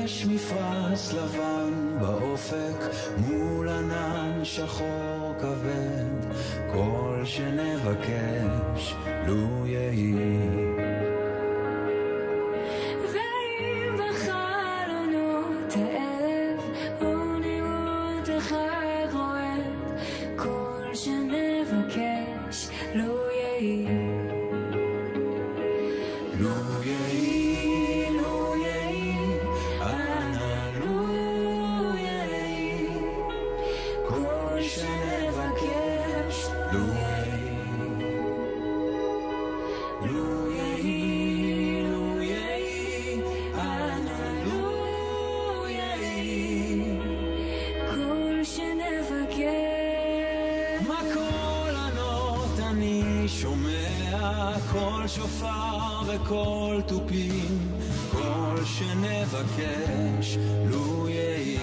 יש מפרש לבן באופק מול ענן שחור כבד, כל שנבקש לו יהי. ואם בחלונות הערב או נראות החג רועד, כל שנבקש לו יהי. לו יהי, לו יהי, אנא לו יהי, כל שנבקש לו יהי. לו יהי, לו יהי, אנא לו יהי, כל שנבקש. מה כל ענות אני שומע, כל שופר וכל תופים, כל שנבקש לו יהי.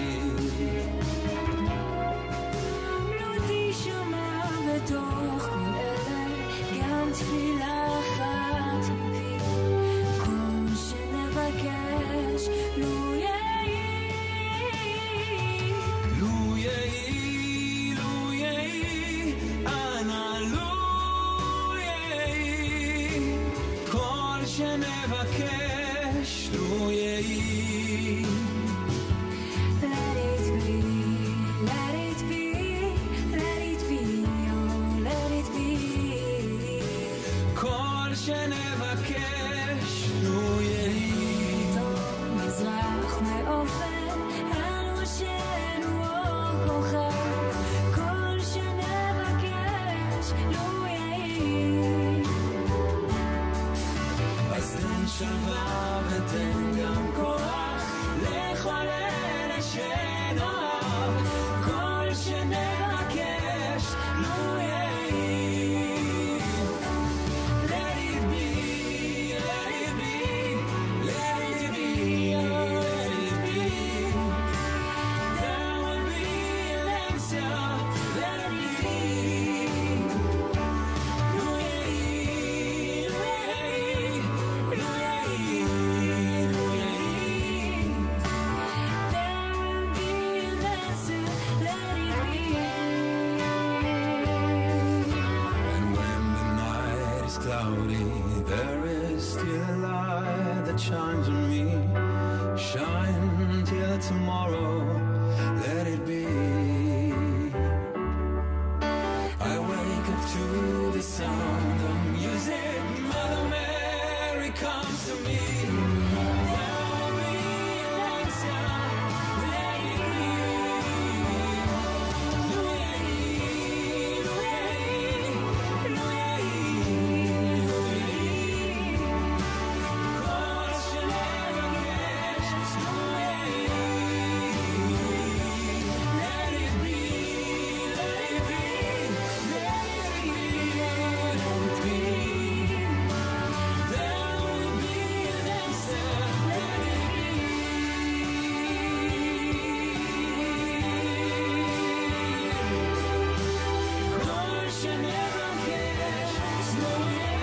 לא תשמע בתוך כל אלה גם תפילה אחת מפי, כל שנבקש לו יהי. לו יהי, לו יהי, אנא לו יהי, כל שנבקש לו יהי. Let it be, let it be, let it be, oh let it be. כל שנבקש לו יהי. טוב מזרח מאופן על ראשנו אור כוכב, כל שנבקש לו יהי. אז תן שלווה ותן גם כוח לכל אלה שנאהב, כל שנבקש לו יהי. Let it be, let it be, let it be, oh let it be. There will be an answer, let it be. לו יהי, לו יהי, לו יהי, לו יהי. There will be an answer, let it be. And when the night is cloudy, there is still a light that shines on me. Shine till tomorrow, let it be. I wake up to the sound of music. Mother Mary comes to me. There will be an answer, let it be. Lo yei, lo yei, lo yei, lo yei. כל שנבקש לו יהי. Let it be, let it be, let it be, let it be. There will be an answer, let it be. כל שנבקש לו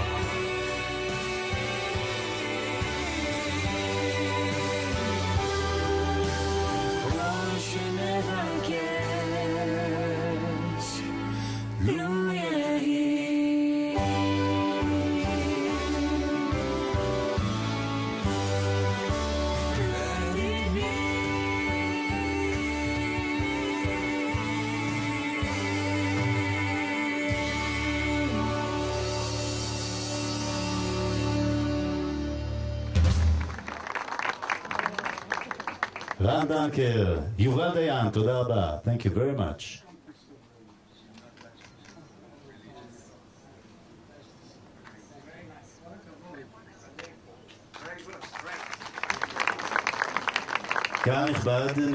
יהי. כל שנבקש לו יהי. Let it be. רן דנקר, יובל דיין, תודה רבה. Thank you very much. קהל נכבד,